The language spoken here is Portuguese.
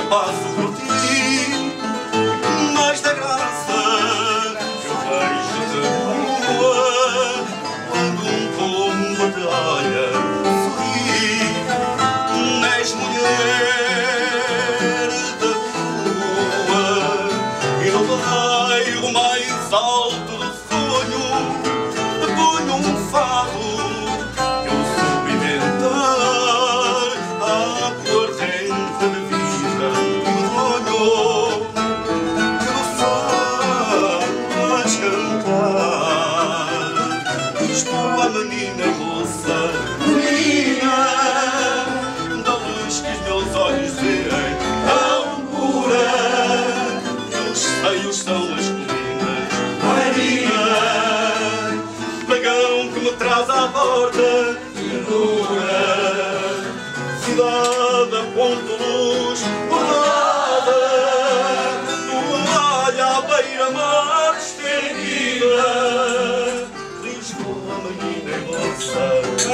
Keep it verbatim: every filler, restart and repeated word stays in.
passo por ti, mais da graça que eu vejo da rua, quando um pombo te olha sorrir. És mulher da rua e no bairro mais alto do sonho te ponho um fado que eu soube inventar à corrente de vida e o sonho que me faz cantar. Estou a menina e moça, menina da luz que os meus olhos veem, tão pura que os seios são as colinas. Maria, dragão que me traz à porta, ternura, cidade a ponto luz bordada, toalha à beira-mar estendida. Lisboa, menina e moça,